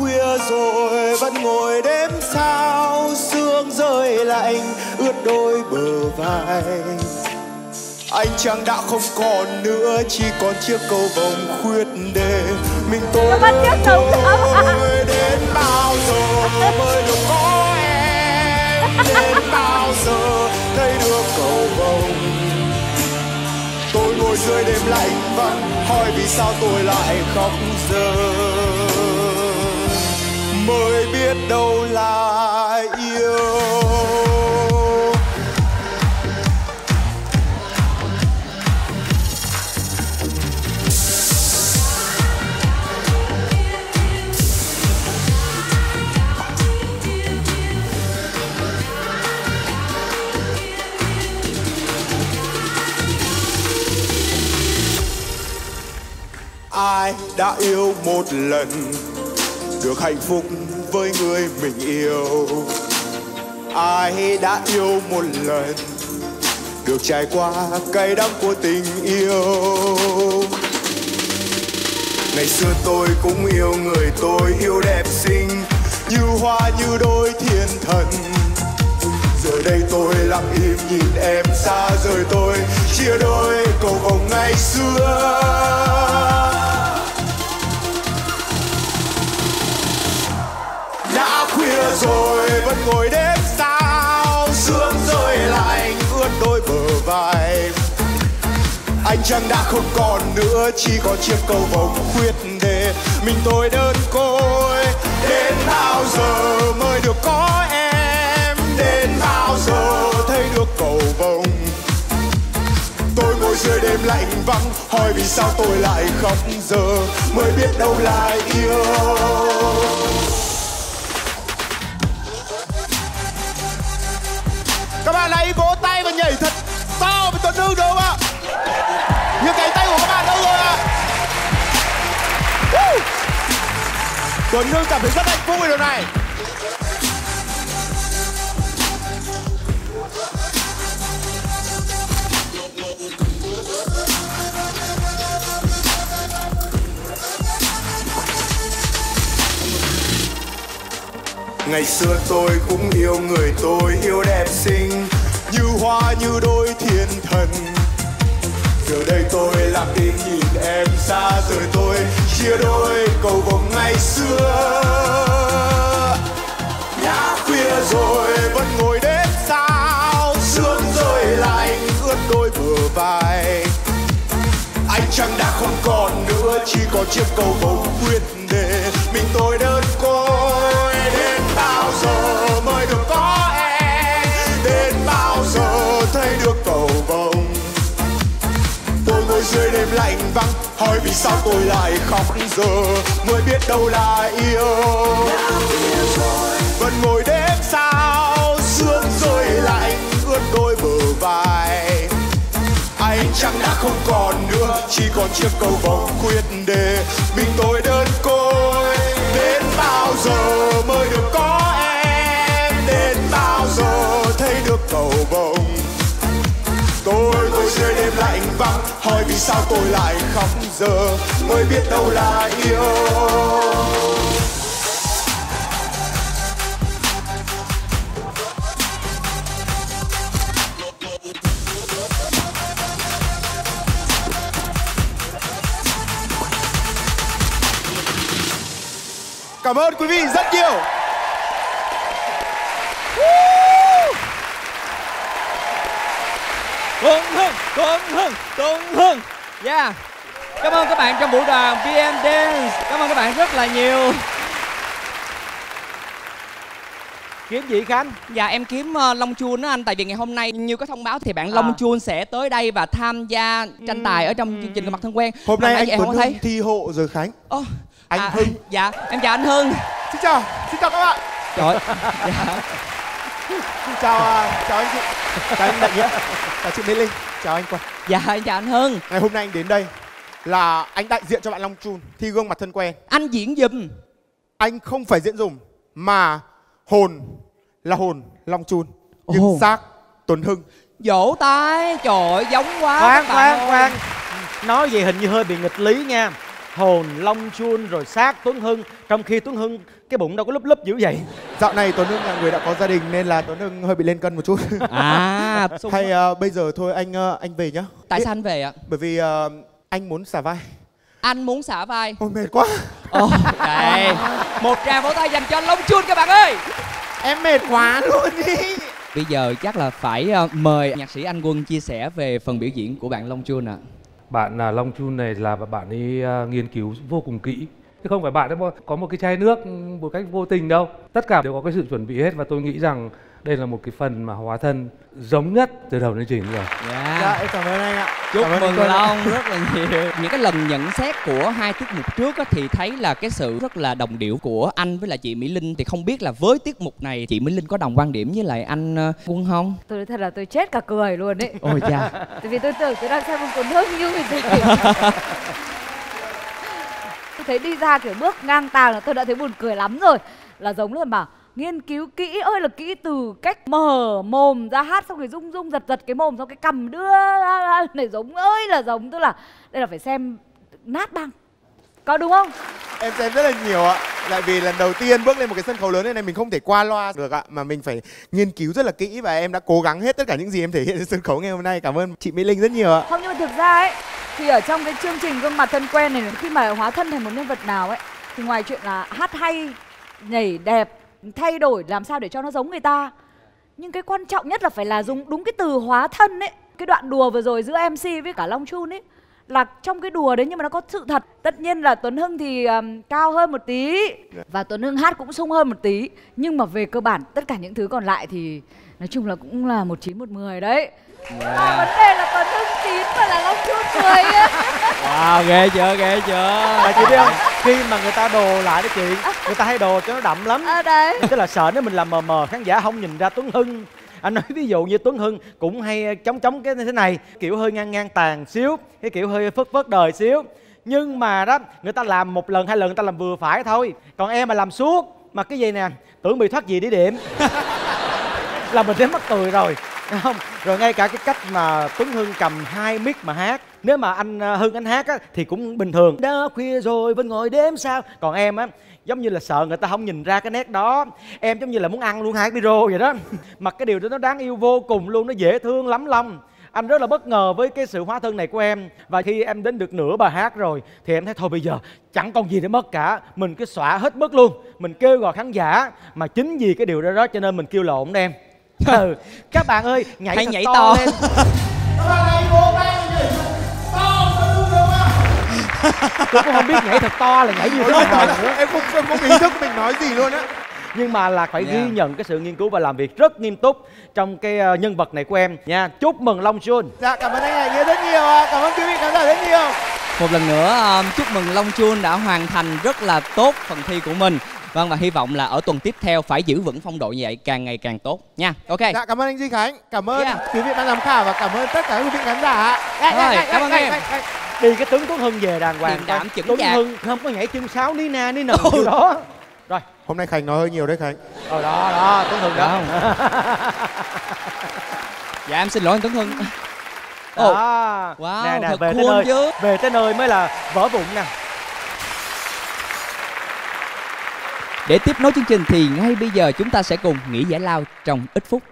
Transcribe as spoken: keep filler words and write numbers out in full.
khuya rồi vẫn ngồi đếm sao, sương rơi lạnh ướt đôi bờ vai. Anh chàng đã không còn nữa, chỉ còn chiếc cầu vồng khuyết để mình tôi thôi. Đến bao giờ mới được có em, đến bao giờ thấy được cầu vồng. Tôi ngồi dưới đêm lạnh vắng, hỏi vì sao tôi lại khóc giờ. Mới biết đâu là yêu. Ai đã yêu một lần được hạnh phúc với người mình yêu? Ai đã yêu một lần được trải qua cay đắng của tình yêu? Ngày xưa tôi cũng yêu người tôi yêu đẹp xinh, như hoa như đôi thiên thần. Giờ đây tôi lặng im nhìn em xa rời tôi, chia đôi cầu vồng ngày xưa. Đã khuya rồi vẫn ngồi đếm sao, sương rơi lạnh ướt đôi bờ vai. Anh chàng đã không còn nữa, chỉ còn chiếc cầu vồng khuyết để mình tôi đơn côi. Đến bao giờ mới được có em, đến bao giờ thấy được cầu vồng. Tôi ngồi dưới đêm lạnh vắng, hỏi vì sao tôi lại khóc giờ. Mới biết đâu là yêu. Các bạn hãy vỗ tay và nhảy thật to với Tuấn Hưng được không ạ? Những cánh tay của các bạn đâu rồi ạ? Woo! Tuấn Hưng cảm thấy rất hạnh phúc về điều này. Ngày xưa tôi cũng yêu người tôi yêu đẹp xinh, như hoa như đôi thiên thần. Giờ đây tôi lặng im nhìn em xa rời tôi, chia đôi cầu vồng ngày xưa. Đã khuya rồi vẫn ngồi đếm sao, sương rơi lạnh ướt đôi bờ vai. Anh chàng đã không còn nữa, chỉ còn chiếc cầu vồng khuyết để mình tôi đơn côi. Đến bao giờ mới được có em, đến bao giờ thấy được cầu vồng. Tôi ngồi dưới đêm lạnh vắng, hỏi vì sao tôi lại khóc giờ. Mới biết đâu là yêu. Vẫn ngồi đếm sao, sương rơi lạnh ướt đôi bờ vai. Anh chẳng đã không còn nữa, chỉ còn chiếc cầu vồng khuyết để mình tôi đơn côi. Đến bao giờ mới được có em, đến bao giờ thấy được cầu vồng. Tôi ngồi dưới đêm lạnh vắng, hỏi vì sao tôi lại khóc giờ. Mới biết đâu là yêu. Cảm ơn quý vị rất nhiều. Tuấn Hưng, Tuấn Hưng, Tuấn Hưng. Yeah. Cảm ơn các bạn trong vũ đoàn pê em Dance. Cảm ơn các bạn rất là nhiều. Kiếm gì Khánh? Dạ em kiếm uh, Long Chuông đó anh. Tại vì ngày hôm nay như có thông báo thì bạn à. Long Chuông sẽ tới đây và tham gia tranh tài ở trong chương trình Gặp Mặt Thân Quen. Hôm nay anh Tuấn Hưng thấy thi hộ rồi Khánh. Ô, anh à, Hưng. Dạ em chào anh Hưng. Xin chào, xin chào các bạn. Trời. Dạ. Chào, chào anh chị. Chào anh Đại Nghĩa. Chào chị Mỹ Linh. Chào anh Quang. Dạ em chào anh Hưng. Ngày hôm nay anh đến đây là anh đại diện cho bạn Long Chuông thi Gương Mặt Thân Quen. Anh diễn dùm. Anh không phải diễn dùm mà hồn là hồn Long Chuông, nhưng oh. xác Tuấn Hưng. Vỗ tay, trời ơi, giống quá. Khoan khoan khoan, nói gì hình như hơi bị nghịch lý nha. hồn Long Chun rồi sát Tuấn Hưng, trong khi Tuấn Hưng cái bụng đâu có lúp lúp dữ vậy. Dạo này Tuấn Hưng là người đã có gia đình nên là Tuấn Hưng hơi bị lên cân một chút. À, hay uh, bây giờ thôi anh uh, anh về nhá. Tại sao anh về ạ? Bởi vì uh, anh muốn xả vai. Anh muốn xả vai. Ôi mệt quá. Ồ, đây. Một tràng vỗ tay dành cho Long Chun các bạn ơi. Em mệt quá luôn đi. Bây giờ chắc là phải uh, mời nhạc sĩ Anh Quân chia sẻ về phần biểu diễn của bạn Long Chun ạ. À. Bạn là Long Chun này là bạn ấy uh, nghiên cứu vô cùng kỹ. Chứ không phải bạn ấy có một cái chai nước một cách vô tình đâu. Tất cả đều có cái sự chuẩn bị hết và tôi nghĩ rằng đây là một cái phần mà hóa thân giống nhất từ đầu đến trình rồi. Dạ. Dạ, em cảm ơn anh ạ. Chúc cảm mừng Long rất là nhiều. Những cái lần nhận xét của hai tiết mục trước á, thì thấy là cái sự rất là đồng điệu của anh với lại chị Mỹ Linh. Thì không biết là với tiết mục này chị Mỹ Linh có đồng quan điểm với lại anh uh, Quân không? Tôi nói thật là tôi chết cả cười luôn đấy. Ôi cha. Tại vì tôi tưởng tôi đang xem một cuốn hương như vậy gì. Tôi thấy đi ra kiểu bước ngang tàng là tôi đã thấy buồn cười lắm rồi. Là giống là mà nghiên cứu kỹ ơi là kỹ, từ cách mở mồm ra hát xong rồi rung rung giật giật cái mồm xong cái cầm đưa này giống ơi là giống. Tức là đây là phải xem nát băng, có đúng không? Em xem rất là nhiều ạ. Tại vì lần đầu tiên bước lên một cái sân khấu lớn này, này mình không thể qua loa được ạ, mà mình phải nghiên cứu rất là kỹ và em đã cố gắng hết tất cả những gì em thể hiện trên sân khấu ngày hôm nay. Cảm ơn chị Mỹ Linh rất nhiều ạ. Không, nhưng mà thực ra ấy thì ở trong cái chương trình Gương Mặt Thân Quen này, khi mà hóa thân thành một nhân vật nào ấy thì ngoài chuyện là hát hay, nhảy đẹp, thay đổi làm sao để cho nó giống người ta, nhưng cái quan trọng nhất là phải là dùng đúng cái từ hóa thân ấy. Cái đoạn đùa vừa rồi giữa em xê với cả Long Chun ấy là trong cái đùa đấy nhưng mà nó có sự thật. Tất nhiên là Tuấn Hưng thì um, cao hơn một tí và Tuấn Hưng hát cũng sung hơn một tí, nhưng mà về cơ bản tất cả những thứ còn lại thì nói chung là cũng là một chín một mười đấy. Yeah. À, vấn đề là Tuấn Hưng chín và là Long Chun mười. Wow, ghê chưa, ghê chưa. Mà chị biết không, khi mà người ta đồ lại đó chị, người ta hay đồ cho nó đậm lắm. À, đấy. Tức là sợ nếu mình làm mờ mờ khán giả không nhìn ra Tuấn Hưng. Anh nói ví dụ như Tuấn Hưng cũng hay chống chống cái thế này, kiểu hơi ngang ngang tàn xíu, cái kiểu hơi phớt phớt đời xíu. Nhưng mà đó, người ta làm một lần hai lần người ta làm vừa phải thôi. Còn em mà làm suốt mà cái gì nè, tưởng bị thoát gì đi điểm là mình đến mắc cười rồi, không? Rồi ngay cả cái cách mà Tuấn Hưng cầm hai mic mà hát, nếu mà anh Hưng anh hát á thì cũng bình thường. Đã khuya rồi vẫn ngồi đếm sao. Còn em á giống như là sợ người ta không nhìn ra cái nét đó. Em giống như là muốn ăn luôn hai cái micro vậy đó. Mà cái điều đó nó đáng yêu vô cùng luôn, nó dễ thương lắm Long. Anh rất là bất ngờ với cái sự hóa thân này của em. Và khi em đến được nửa bài hát rồi thì em thấy thôi bây giờ chẳng còn gì để mất cả, mình cứ xõa hết mất luôn, mình kêu gọi khán giả. Mà chính vì cái điều đó đó cho nên mình kêu lộn đó em. Ừ. Các bạn ơi, nhảy hay thật nhảy to, to lên. Tôi cũng không biết nhảy thật to là nhảy như thế nào nữa. Em không em không ý thức mình nói gì luôn á. Nhưng mà là phải Yeah. ghi nhận cái sự nghiên cứu và làm việc rất nghiêm túc trong cái uh, nhân vật này của em nha. Chúc mừng Long Chun. Dạ cảm ơn anh Hải Nghĩa rất nhiều ạ. Cảm ơn quý vị khán giả rất nhiều. Một lần nữa um, chúc mừng Long Chun đã hoàn thành rất là tốt phần thi của mình. Vâng, và hy vọng là ở tuần tiếp theo phải giữ vững phong độ như vậy, càng ngày càng tốt nha. Ok. Dạ cảm ơn anh Duy Khánh, cảm ơn Yeah. quý vị ban giám khảo và cảm ơn tất cả quý vị khán giả. Rồi, cảm ơn em. Đi cái tướng Tuấn Hưng về đàng hoàng. Điềm đạm chững Tuấn chạc. Hưng không có nhảy chân sáo ní na ní nần kiểu đó. Rồi. Hôm nay Khánh nói hơi nhiều đấy Khánh. Rồi đó đó, Tuấn Hưng đó. Dạ em xin lỗi anh Tuấn Hưng. Ồ. Wow, nè, nè, thật về cool tới nơi, chứ. về tới nơi mới là vỡ bụng nè. Để tiếp nối chương trình thì ngay bây giờ chúng ta sẽ cùng nghỉ giải lao trong ít phút.